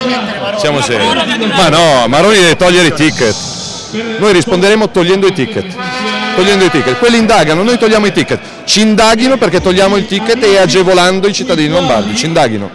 Siamo seri. Ma no, Maroni deve togliere i ticket. Noi risponderemo togliendo i ticket. Quelli indagano, noi togliamo i ticket. Ci indaghino perché togliamo il ticket e agevolando i cittadini lombardi. Ci indaghino.